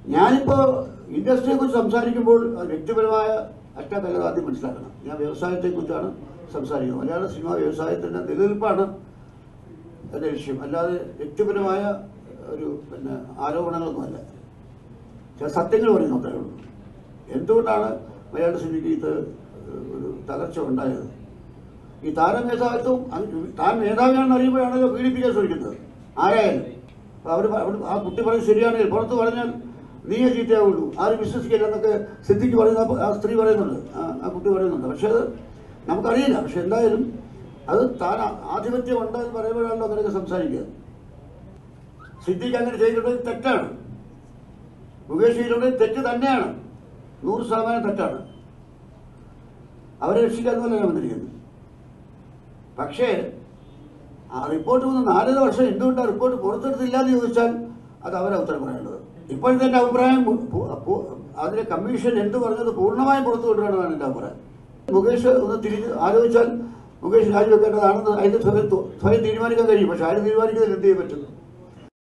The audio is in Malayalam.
ഞാനിപ്പോൾ ഇൻഡസ്ട്രിയെക്കുറിച്ച് സംസാരിക്കുമ്പോൾ അത് വ്യക്തിപരമായ അറ്റത്തല്ല ആദ്യം മനസ്സിലാക്കണം. ഞാൻ വ്യവസായത്തെക്കുറിച്ചാണ് സംസാരിക്കുന്നത്. മലയാള സിനിമ വ്യവസായത്തിൻ്റെ നിലനിൽപ്പാണ് എൻ്റെ ലക്ഷ്യം, അല്ലാതെ വ്യക്തിപരമായ ഒരു ആരോപണങ്ങളൊന്നുമല്ല. ചില സത്യങ്ങൾ പറയുന്നു അത്രേ ഉള്ളൂ. എന്തുകൊണ്ടാണ് മലയാള സിനിമയ്ക്ക് ഇത് ഒരു തകർച്ച ഉണ്ടായത്? ഈ താരമേധാവിത്വം താൻ മേധാവിയാണെന്ന് അറിയുമ്പോഴാണല്ലോ പീഡിപ്പിക്കാൻ ശ്രമിക്കുന്നത് ആരായാലും. അവർ ആ കുട്ടി പറയുന്നത് ശരിയാണെങ്കിൽ പുറത്ത് പറഞ്ഞാൽ നീയേ ചീത്തയാവുള്ളൂ, ആരും വിശ്വസിക്കില്ല എന്നൊക്കെ സിദ്ധിക്ക് പറയുന്ന ആ സ്ത്രീ പറയുന്നുണ്ട്, ആ കുട്ടി പറയുന്നുണ്ട്. പക്ഷെ അത് നമുക്കറിയില്ല. പക്ഷെ എന്തായാലും അത് താൻ ആധിപത്യം ഉണ്ടെന്ന് പറയുമ്പോഴാണല്ലോ അങ്ങനെയൊക്കെ സംസാരിക്കുക. സിദ്ധിക്ക് അങ്ങനെ ചെയ്തിട്ടുള്ളത് തെറ്റാണ്. മുകേഷ് ചെയ്തിട്ടുള്ളത് തെറ്റ് തന്നെയാണ്, 100% തെറ്റാണ്. അവരെ രക്ഷിക്കാമെന്നല്ല ഞാൻ വന്നിരിക്കുന്നത്. പക്ഷേ ആ റിപ്പോർട്ട് വന്ന് 4 വർഷം എന്തുകൊണ്ട് ആ റിപ്പോർട്ട് പുറത്തെടുത്തില്ല എന്ന് ചോദിച്ചാൽ അത് അവരെ ഉത്തരം പറയാനുള്ളത്. ഇപ്പോഴത്തെ എൻ്റെ അഭിപ്രായം അതിലെ കമ്മീഷൻ എന്ത് പറഞ്ഞത് പൂർണ്ണമായും പുറത്തു കൊണ്ടുവരണമെന്നാണ് എൻ്റെ അഭിപ്രായം. മുകേഷ് ഒന്ന് തിരിഞ്ഞ് ആലോചിച്ചാൽ മുകേഷ് രാജിവെക്കേണ്ടതാണെന്ന് അതിന് സ്വയം തീരുമാനിക്കാൻ കഴിയും. പക്ഷെ ആരും തീരുമാനിക്കുന്നതിൽ എന്ത് ചെയ്യാൻ പറ്റുന്നു?